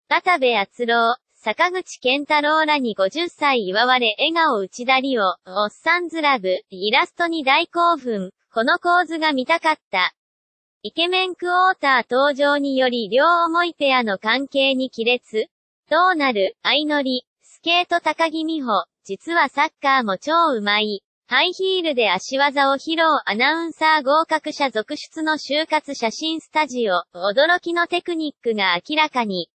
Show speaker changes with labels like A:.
A: 渡部篤郎、坂口健太郎らに50歳祝われ笑顔内田理央、おっさんずラブ、イラストに大興奮、この構図が見たかった。イケメンクォーター登場により両思いペアの関係に亀裂？どうなる？相乗り、スケート高木美帆、実はサッカーも超うまい。ハイヒールで足技を披露アナウンサー合格者続出の就活写真スタジオ、驚きのテクニックが明らかに。